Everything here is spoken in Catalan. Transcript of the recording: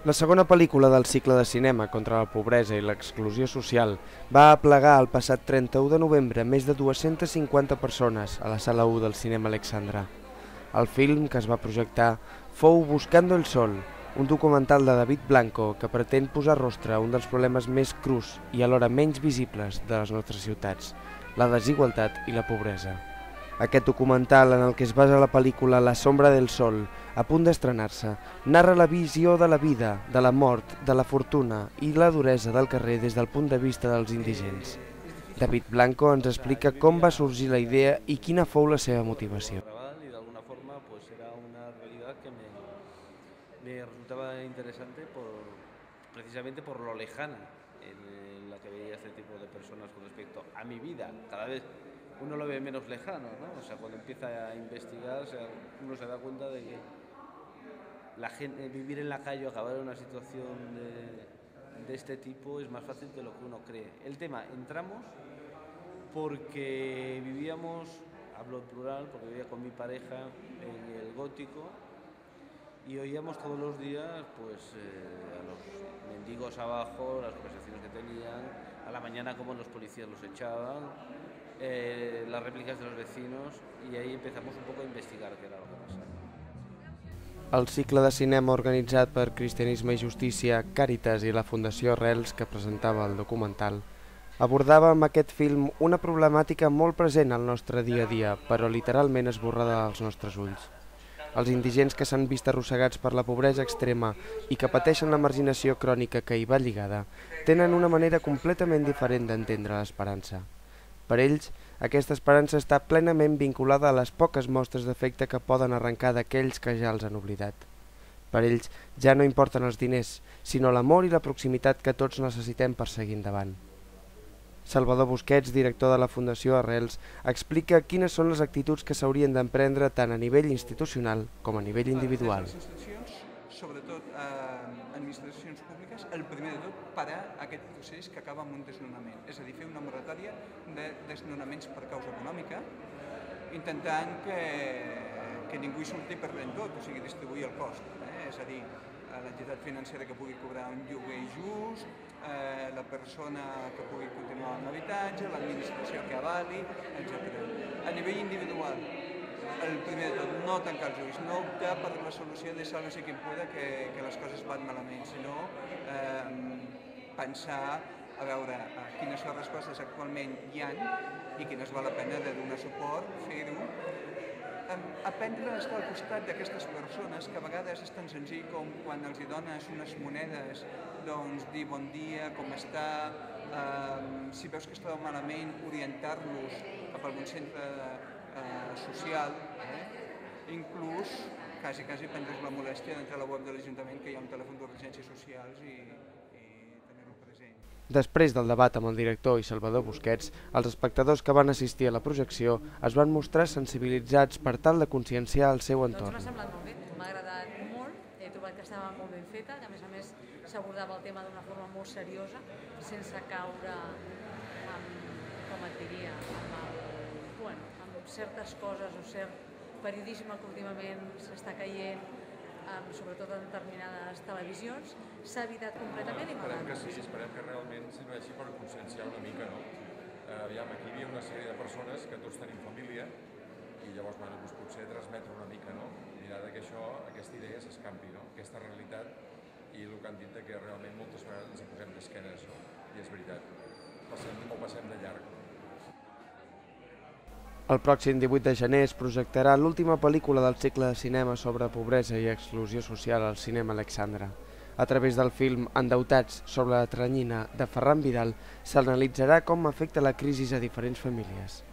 La segona pel·lícula del cicle de cinema contra la pobresa i l'exclusió social va aplegar el passat 31 de novembre més de 250 persones a la sala 1 del Cinema Alexandra. El film que es va projectar fou Buscando el Sol, un documental de David Blanco que pretén posar rostre a un dels problemes més crus i alhora menys visibles de les nostres ciutats, la desigualtat i la pobresa. Aquest documental, en el que es basa la pel·lícula La sombra del sol, a punt d'estrenar-se, narra la visió de la vida, de la mort, de la fortuna i la duresa del carrer des del punt de vista dels indigents. David Blanco ens explica com va sorgir la idea i quina fou la seva motivació. Y de alguna forma pues era una realidad que me resultaba interesante precisamente por lo lejana en la que veía este tipo de personas con respecto a mi vida. Cada vez uno lo ve menos lejano, ¿no? O sea, cuando empieza a investigar, uno se da cuenta de que la gente, vivir en la calle o acabar en una situación de este tipo es más fácil de lo que uno cree. El tema, entramos porque vivíamos, hablo en plural, porque vivía con mi pareja en el Gótico y oíamos todos los días pues, a los mendigos abajo, las conversaciones que tenían, a la mañana cómo los policías los echaban, las réplicas de los vecinos, y ahí empezamos un poco a investigar qué era lo que pasaba. El cicle de cinema organitzat per Cristianisme i Justícia, Càritas i la Fundació Arrels, que presentava el documental, abordava amb aquest film una problemàtica molt present al nostre dia a dia, però literalment esborrada als nostres ulls. Els indigents que s'han vist arrossegats per la pobresa extrema i que pateixen la marginació crònica que hi va lligada, tenen una manera completament diferent d'entendre l'esperança. Per ells, aquesta esperança està plenament vinculada a les poques mostres d'afecte que poden arrencar d'aquells que ja els han oblidat. Per ells ja no importen els diners, sinó l'amor i la proximitat que tots necessitem per seguir endavant. Salvador Busquets, director de la Fundació Arrels, explica quines són les actituds que s'haurien d'emprendre tant a nivell institucional com a nivell individual. Les institucions, sobretot administracions públiques, el primer de tot, parar aquest procés que acaba amb un desnonament. És a dir, fer una moratòria de desnonaments per causa econòmica, intentant que ningú hi surti perdent tot, o sigui, distribuir el cost. És a dir, l'entitat financera que pugui cobrar un lloguer just, la persona que pugui continuar amb l'habitatge, l'administració que avali, etc. A nivell individual, el primer de tot, no tancar els ulls, no optar per la solució de sálvese quien pueda que les coses van malament, sinó pensar a veure quines respostes actualment hi ha i quines val la pena de donar suport, fer-ho, aprendre a estar al costat d'aquestes persones que a vegades és tan senzill com quan els dones unes monedes, doncs dir bon dia, com està, si veus que esteu malament, orientar-los cap a algun centre social, inclús quasi prendre's la molèstia d'entrar a la web de l'Ajuntament que hi ha un telèfon d'urgències socials i tenir-ho present. Després del debat amb el director i Salvador Busquets, els espectadors que van assistir a la projecció es van mostrar sensibilitzats per tal de conscienciar el seu entorn. M'ha semblat molt bé, m'ha agradat molt, he trobat que estava molt ben feta, que a més s'abordava el tema d'una forma molt seriosa, sense caure com et diria, amb certes coses o cert periodisme que últimament s'està caient, sobretot en determinades televisions, s'ha evitat completament i Esperem que sí, esperem que realment serveixi per conscienciar una mica, no? Aviam, aquí hi havia una sèrie de persones que tots tenim família i llavors, bueno, doncs potser transmetre una mica, no? Mirar que aquesta idea s'escampi, no? Aquesta realitat i el que han dit que realment moltes vegades ens hi posem d'esquenes, no? I és veritat, passem de llarg. El pròxim 18 de gener es projectarà l'última pel·lícula del cicle de cinema sobre pobresa i exclusió social al Cinema Alexandra. A través del film Endeutats sobre la teranyina de Ferran Vidal s'analitzarà com afecta la crisi a diferents famílies.